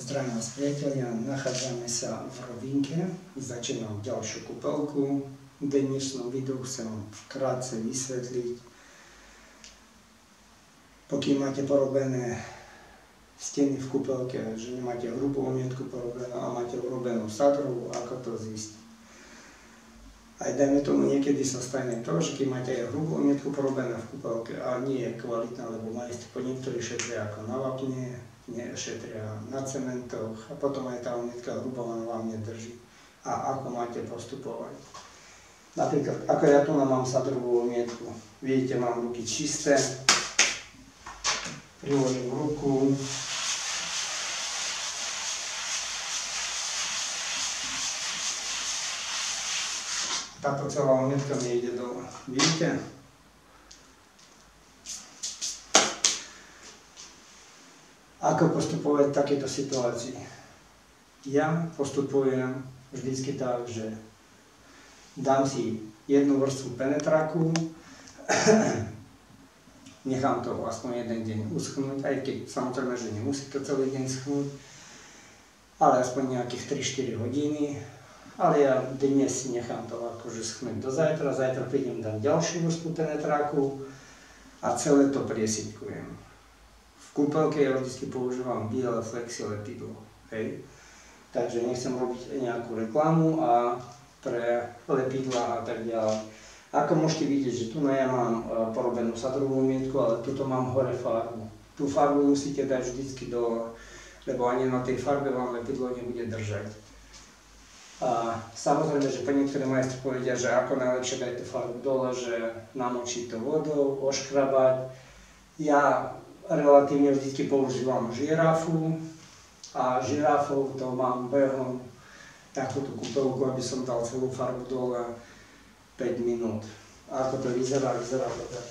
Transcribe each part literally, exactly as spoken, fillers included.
Zdravím vás priatelia, nachádzame sa v Rovinke, začínam ďalšiu kúpeľku. V dnešnom videu chcem vkrátce vysvetliť, pokiaľ máte porobené steny v kúpeľke, že nemáte hrubú omietku porobenú a máte urobenú sadrovú, ako to zistiť. Aj dajme tomu, niekedy sa stane to, že keď máte aj hrubú omietku porobenú v kúpeľke a nie je kvalitná, lebo majstri po niektorí šetria ako na vápne, šetria na cementoch a potom aj tá omietka hrubovaná vám nedrží. A ako máte postupovať? Napríklad, ako ja tu mám sadrovú omietku, vidíte, mám ruky čisté, priložím ruku, táto celá omietka mi ide dole, vidíte? Ako postupovať v takejto situácii? Ja postupujem vždycky tak, že dám si jednu vrstvu penetráku, nechám to aspoň jeden deň uschnúť, aj keď samozrejme, že nemusí to celý deň schnúť, ale aspoň nejakých tri štyri hodiny. Ale ja dnes si nechám to akože schnúť do zajtra, zajtra prídem, dám ďalšiu vrstvu penetráku a celé to priesýpkujem. V kúpeľke ja vždy používam biele flexi lepidlo, hej. Takže nechcem robiť nejakú reklamu a pre lepidla a tak ďalej. Ako môžete vidieť, že tu ja mám porobenú sadrovú omietku, ale tuto mám hore farbu. Tú farbu musíte dať vždycky dole, lebo ani na tej farbe vám lepidlo nebude držať. A samozrejme, že po niektoré majstri povedia, že ako najlepšie dať tú farbu dole, že namočiť to vodou, oškrabať. Ja relatívne vždy používam žirafu a žirafou to mám behom takúto kúpeľku, aby som dal celú farbu dole päť minút. A ako to vyzerá, vyzerá to tak.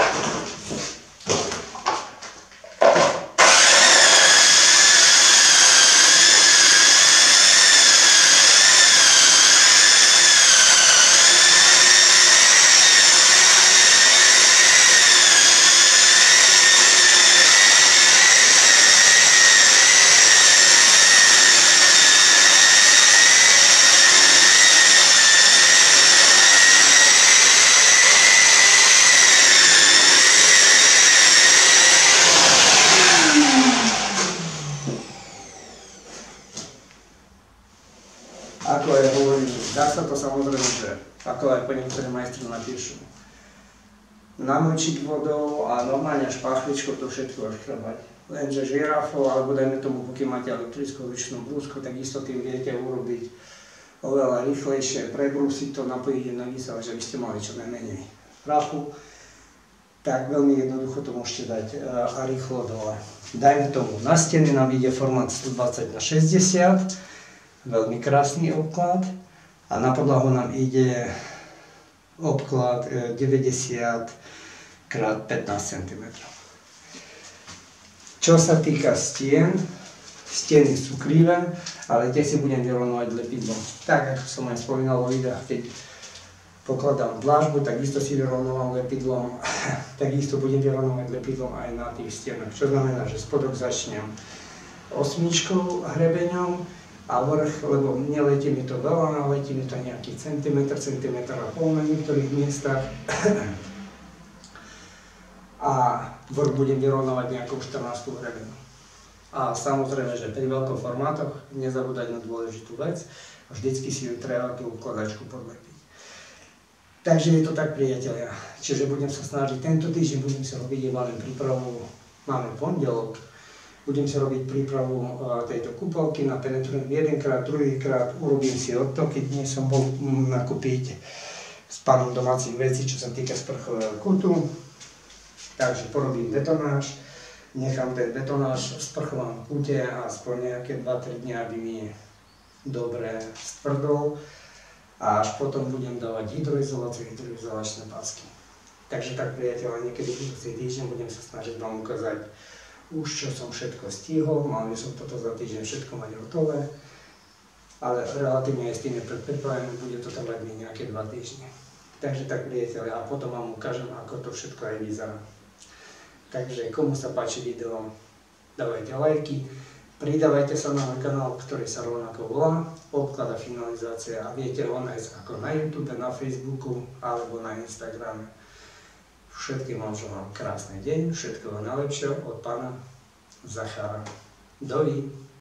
Ako aj hovorím, dá sa to samozrejme, že ako aj po niektoré majstri napíšu, namočiť vodou a normálne špachličkou to všetko oškrabať. Lenže žirafou, alebo dajme tomu, pokiaľ máte elektrickú ručnú brúsku, tak isto tým viete urobiť oveľa rýchlejšie, prebrúsiť to, napojiť na kyselé, že by ste mali čo najmenej prachu. Tak veľmi jednoducho to môžete dať a rýchlo dole. Dajme tomu, na steny nám ide formát stodvadsať na šesťdesiat, veľmi krásny obklad, a na podlahu nám ide obklad deväťdesiat krát pätnásť centimetrov. Čo sa týka stien, steny sú krivé, ale tie si budem vyrovnovať lepidlom. Tak ako som aj spomínal vo videách, keď pokladám dlážbu, takisto si vyrovnávam lepidlom, takisto budem vyrovnovať lepidlom aj na tých stenách. Čo znamená, že spodok začnem osmičkou hrebeňom, a vrch, lebo neletí mi to veľa, letí mi to nejaký centimetr, centimetr a pol na niektorých miestach. A vrch budem vyrovnávať nejakou štrnástku hrebenu. A samozrejme, že pri veľkých formátoch nezabúdať na dôležitú vec, vždycky si treba tú ukladačku podlepiť. Takže je to tak, priatelia. Čiže budem sa snažiť tento týždeň, budem sa robiť iba len prípravu, máme pondelok, budem si robiť prípravu tejto kúpeľky, napenetrujem jedenkrát, druhýkrát, urobím si odtok, keď nie som bol nakúpiť s pánom domácich vecí, čo sa týka sprchového kutu. Takže porobím betonáž, nechám ten betonáž v sprchovom kute a aspoň nejaké dva tri dňa, aby mi dobre stvrdol. A až potom budem dávať hydroizoláciu, hydroizolačné pásky. Takže tak, priateľa, niekedy budúci týždeň budem sa snažiť vám ukázať už čo som všetko stihol, mal som toto za týždeň všetko mať hotové, ale relatívne aj s tým je predpripravené, bude to trvať mi nejaké dva týždne. Takže tak, priateľe, a potom vám ukážem, ako to všetko aj vyzerá. Takže komu sa páči video, dávajte lajky, Pridávajte sa na môj kanál, ktorý sa rovnako volá Obklad a finalizácia a viete ho nájsť ako na YouTube, na Facebooku alebo na Instagrame. Všetkým vám želám krásny deň, všetko najlepšie od pána Zachára. Dovi.